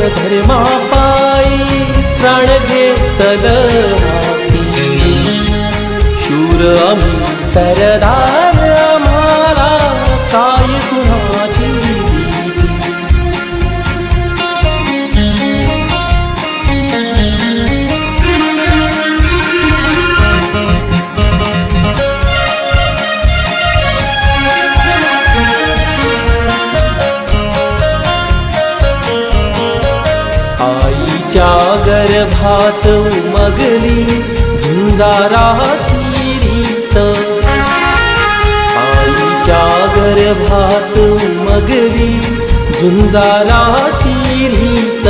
धर्मा पायी प्राण घेतल हाती। शूर आम्ही सरदार आम्हाला काय कुणाची भीती। आईच्या गर्भात उमगली झुंजाराची रीत। आईच्या गर्भात उमगली झुंजाराची रीत।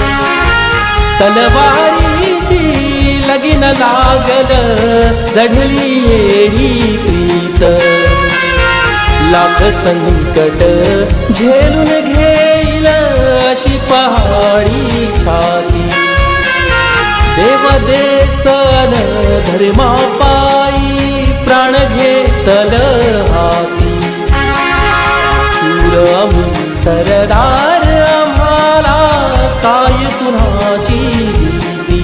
तलवारीशी लगीन लागल जडली येडी प्रीत। लाख संकट झेलून घेईल अशी पहाडी छाती। देव देसन धर्मा पायी प्राण घेतल हाती। शूर आम्ही सरदार आम्हाला काय कुणाची भीती।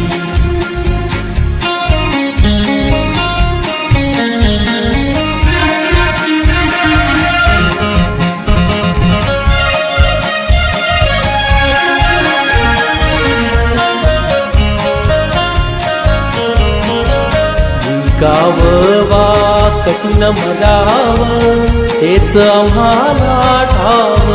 गाव वा कठीण मराव हेच आम्हाला ठाव।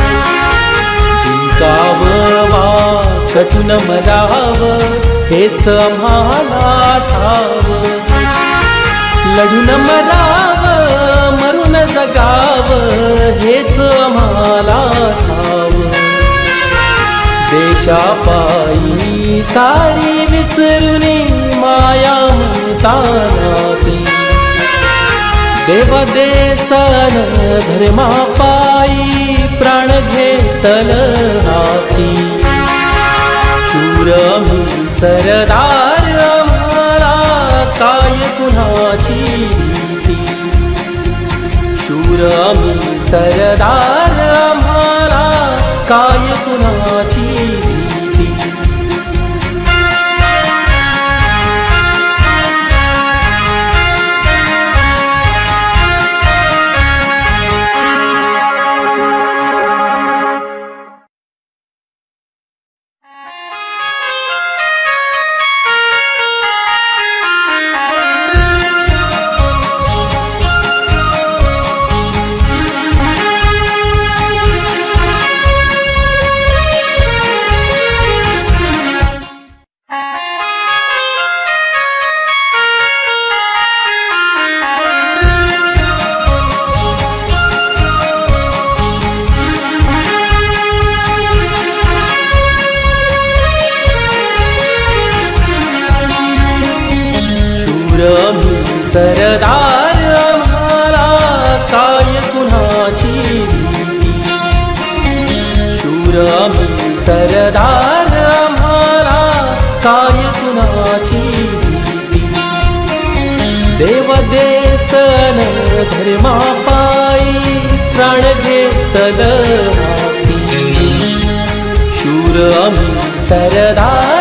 जिंकाव वा कठीण मराव हेच आम्हाला ठाव। लढून मराव मरून जगाव हेच आम्हाला ठाव। देशापायी सारी विसरुनी माया तानाती। देव देसन धर्मा पायी प्राण घेतल हाती। शूर आम्ही सरदार आम्हाला काय कुणाची भीती। शूर आम्ही सरदार आम्हाला काय कुणाची भीती। सरदार आम्हाला काय कुणाची भीती। शूर आम्ही सरदार आम्हाला काय कुणाची भीती। देव देसन धर्मा पायी प्राण घेतल हाती। शूर आम्ही सरदार